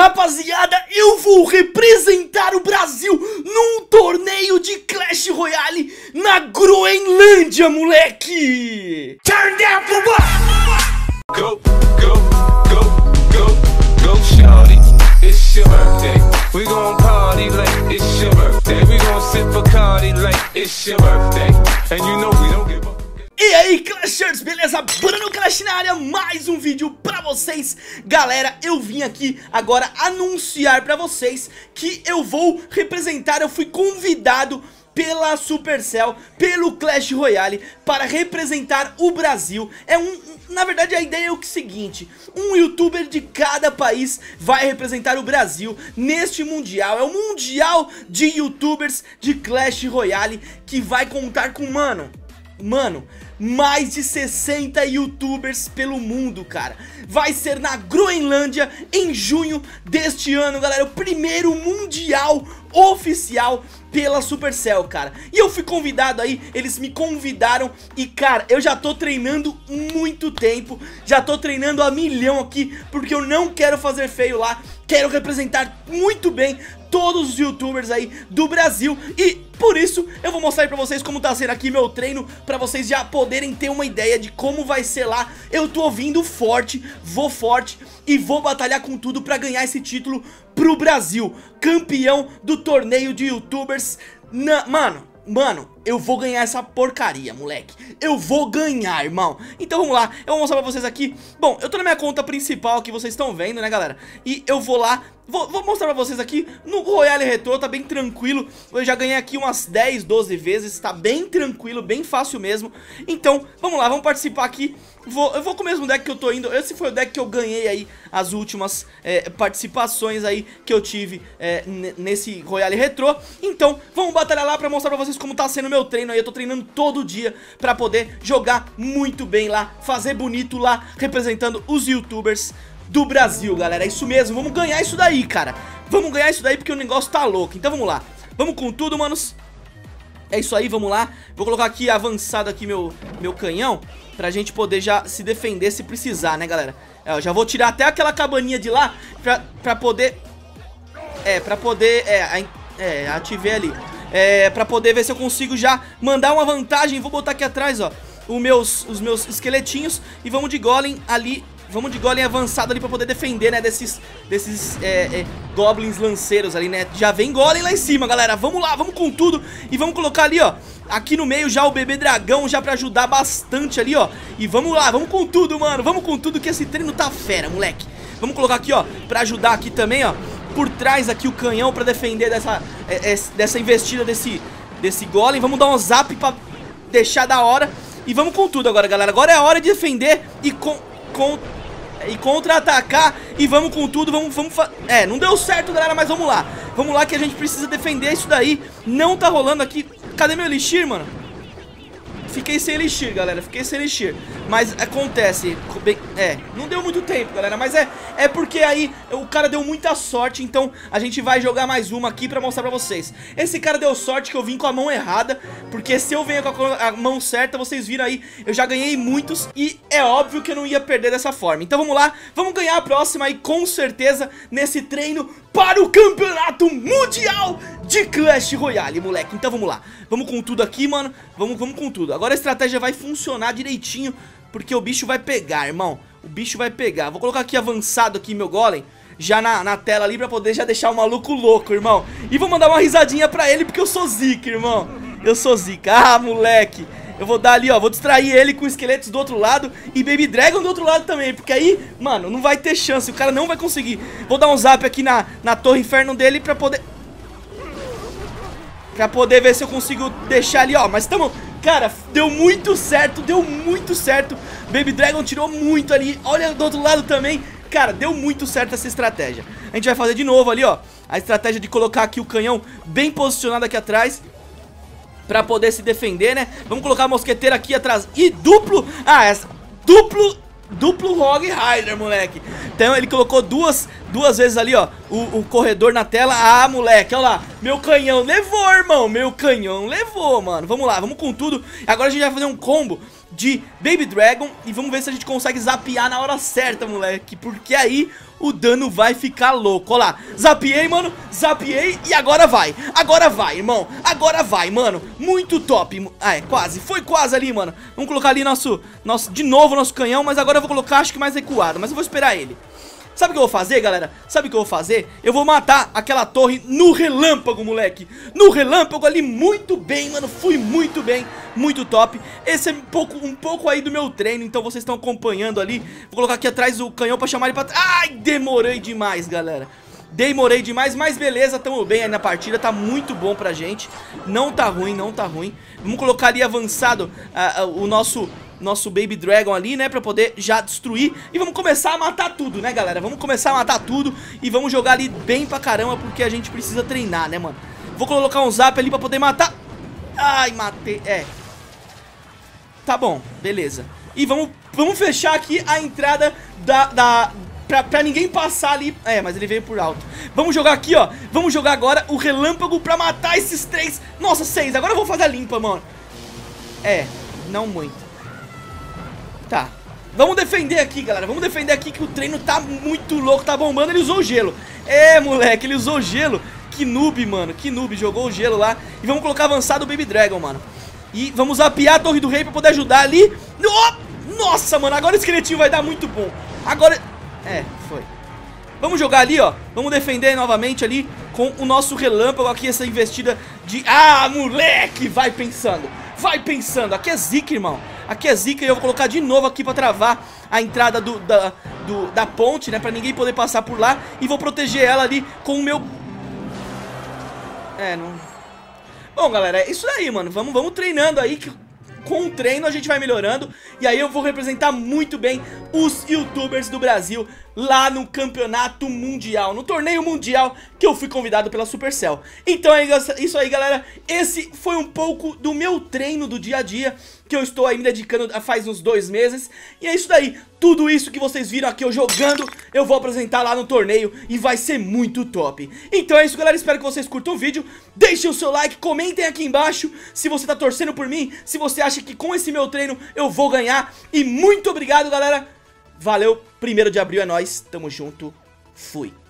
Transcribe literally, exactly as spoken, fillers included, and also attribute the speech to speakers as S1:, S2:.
S1: Rapaziada, eu vou representar o Brasil num torneio de Clash Royale na Groenlândia, moleque!
S2: Turn down for what? Go, go, go, go, go, shawty. It's your birthday. We gon' party like it's your birthday. We gon' sip Bacardi like it's your birthday. And you know we don't give up.
S1: E aí, Clashers, beleza? Bruno Clash na área, mais um vídeo pra vocês. Galera, eu vim aqui agora anunciar pra vocês que eu vou representar, eu fui convidado pela Supercell, pelo Clash Royale, para representar o Brasil. É um, na verdade a ideia é o seguinte: um youtuber de cada país vai representar o Brasil neste mundial. É o mundial de youtubers de Clash Royale, que vai contar com, mano, mano, mais de sessenta youtubers pelo mundo, cara. Vai ser na Groenlândia em junho deste ano, galera. O primeiro mundial oficial pela Supercell, cara. E eu fui convidado aí, eles me convidaram. E, cara, eu já tô treinando muito tempo. Já tô treinando a milhão aqui, porque eu não quero fazer feio lá. Quero representar muito bem todos os youtubers aí do Brasil. E por isso eu vou mostrar aí pra vocês como tá sendo aqui meu treino, pra vocês já poderem ter uma ideia de como vai ser lá. Eu tô vindo forte, vou forte e vou batalhar com tudo pra ganhar esse título pro Brasil. Campeão do torneio de youtubers. Na... Mano, mano, eu vou ganhar essa porcaria, moleque. Eu vou ganhar, irmão. Então vamos lá, eu vou mostrar pra vocês aqui. Bom, eu tô na minha conta principal que vocês estão vendo, né, galera? E eu vou lá, vou, vou mostrar pra vocês aqui no Royale Retro, tá bem tranquilo. Eu já ganhei aqui umas dez, doze vezes, tá bem tranquilo, bem fácil mesmo. Então, vamos lá, vamos participar aqui. Vou, eu vou com o mesmo deck que eu tô indo. Esse foi o deck que eu ganhei aí as últimas é, participações aí que eu tive é, nesse Royale Retro. Então, vamos batalhar lá pra mostrar pra vocês como tá sendo meu treino aí. Eu tô treinando todo dia pra poder jogar muito bem lá, fazer bonito lá, representando os youtubers do Brasil, galera. É isso mesmo, vamos ganhar isso daí, cara. Vamos ganhar isso daí porque o negócio tá louco. Então vamos lá, vamos com tudo, manos. É isso aí, vamos lá. Vou colocar aqui avançado aqui meu, meu canhão, pra gente poder já se defender se precisar, né, galera? É, eu já vou tirar até aquela cabaninha de lá pra, pra poder... É, pra poder... É, é ativei ali. É, pra poder ver se eu consigo já mandar uma vantagem. Vou botar aqui atrás, ó, os meus, os meus esqueletinhos. E vamos de golem ali. Vamos de golem avançado ali pra poder defender, né, desses, desses é, é, goblins lanceiros ali, né. Já vem golem lá em cima, galera. Vamos lá, vamos com tudo. E vamos colocar ali, ó, aqui no meio já o bebê dragão, já pra ajudar bastante ali, ó. E vamos lá, vamos com tudo, mano. Vamos com tudo que esse treino tá fera, moleque. Vamos colocar aqui, ó, pra ajudar aqui também, ó, por trás aqui o canhão pra defender dessa, é, é, dessa investida desse, desse golem. Vamos dar um zap pra deixar da hora. E vamos com tudo agora, galera. Agora é a hora de defender e com... com e contra-atacar. E vamos com tudo, vamos, vamos é, não deu certo, galera, mas vamos lá. Vamos lá que a gente precisa defender isso daí. Não tá rolando aqui. Cadê meu elixir, mano? Fiquei sem elixir, galera, fiquei sem elixir. Mas acontece, é, não deu muito tempo, galera. Mas é, é porque aí o cara deu muita sorte. Então a gente vai jogar mais uma aqui pra mostrar pra vocês. Esse cara deu sorte que eu vim com a mão errada, porque se eu venho com a mão certa, vocês viram aí, eu já ganhei muitos. E é óbvio que eu não ia perder dessa forma. Então vamos lá, vamos ganhar a próxima aí com certeza, nesse treino para o campeonato mundial de Clash Royale, moleque. Então vamos lá, vamos com tudo aqui, mano. Vamos, vamos com tudo. Agora a estratégia vai funcionar direitinho, porque o bicho vai pegar, irmão. O bicho vai pegar. Vou colocar aqui avançado aqui meu golem, já na, na tela ali, pra poder já deixar o maluco louco, irmão. E vou mandar uma risadinha pra ele, porque eu sou zica, irmão. Eu sou zica. Ah, moleque. Eu vou dar ali, ó, vou distrair ele com esqueletos do outro lado e Baby Dragon do outro lado também, porque aí, mano, não vai ter chance, o cara não vai conseguir. Vou dar um zap aqui na, na torre inferno dele pra poder... Pra poder ver se eu consigo deixar ali, ó. Mas tamo... Cara, deu muito certo, deu muito certo. Baby Dragon tirou muito ali. Olha do outro lado também. Cara, deu muito certo essa estratégia. A gente vai fazer de novo ali, ó, a estratégia de colocar aqui o canhão bem posicionado aqui atrás, pra poder se defender, né? Vamos colocar a mosqueteira aqui atrás. E duplo... Ah, essa... Duplo... Duplo Rogue Rider, moleque. Então ele colocou duas, duas vezes ali, ó, o, o corredor na tela. Ah, moleque, olha lá. Meu canhão levou, irmão. Meu canhão levou, mano. Vamos lá, vamos com tudo. Agora a gente vai fazer um combo de Baby Dragon e vamos ver se a gente consegue zapear na hora certa, moleque. Porque aí o dano vai ficar louco. Ó lá, zapiei, mano, zapiei e agora vai. Agora vai, irmão, agora vai, mano. Muito top. Ah, é, quase, foi quase ali, mano. Vamos colocar ali nosso, nosso, de novo nosso canhão, mas agora eu vou colocar, acho que mais recuado. Mas eu vou esperar ele. Sabe o que eu vou fazer, galera? Sabe o que eu vou fazer? Eu vou matar aquela torre no relâmpago, moleque. No relâmpago ali, muito bem, mano. Fui muito bem, muito top. Esse é um pouco, um pouco aí do meu treino, então vocês estão acompanhando ali. Vou colocar aqui atrás o canhão pra chamar ele pra... Ai, demorei demais, galera. Demorei demais, mas beleza, tamo bem aí na partida. Tá muito bom pra gente. Não tá ruim, não tá ruim. Vamos colocar ali avançado uh, uh, o nosso... Nosso Baby Dragon ali, né, pra poder já destruir. E vamos começar a matar tudo, né, galera? Vamos começar a matar tudo e vamos jogar ali bem pra caramba, porque a gente precisa treinar, né, mano? Vou colocar um zap ali pra poder matar. Ai, matei, é. Tá bom, beleza. E vamos, vamos fechar aqui a entrada da... da pra, pra ninguém passar ali. É, mas ele veio por alto. Vamos jogar aqui, ó. Vamos jogar agora o relâmpago pra matar esses três. Nossa, seis, agora eu vou fazer a limpa, mano. É, não muito. Tá, vamos defender aqui, galera. Vamos defender aqui que o treino tá muito louco, tá bombando. Ele usou o gelo. É, moleque, ele usou o gelo. Que noob, mano, que noob, jogou o gelo lá. E vamos colocar avançado o Baby Dragon, mano. E vamos zapear a Torre do Rei pra poder ajudar ali. Oh! Nossa, mano, agora o esqueletinho vai dar muito bom. Agora... É, foi. Vamos jogar ali, ó. Vamos defender novamente ali com o nosso relâmpago aqui, essa investida de... Ah, moleque, vai pensando. Vai pensando, aqui é zica, irmão. Aqui é zica e eu vou colocar de novo aqui pra travar a entrada do, da, do, da ponte, né? Pra ninguém poder passar por lá. E vou proteger ela ali com o meu... É, não... Bom, galera, é isso aí, mano. Vamos, vamos treinando aí, que com o treino a gente vai melhorando. E aí eu vou representar muito bem os youtubers do Brasil lá no campeonato mundial, no torneio mundial que eu fui convidado pela Supercell. Então é isso aí, galera. Esse foi um pouco do meu treino do dia a dia, que eu estou aí me dedicando faz uns dois meses. E é isso daí, tudo isso que vocês viram aqui eu jogando, eu vou apresentar lá no torneio e vai ser muito top. Então é isso, galera, espero que vocês curtam o vídeo. Deixem o seu like, comentem aqui embaixo se você tá torcendo por mim, se você acha que com esse meu treino eu vou ganhar. E muito obrigado, galera. Valeu, primeiro de abril é nóis, tamo junto, fui.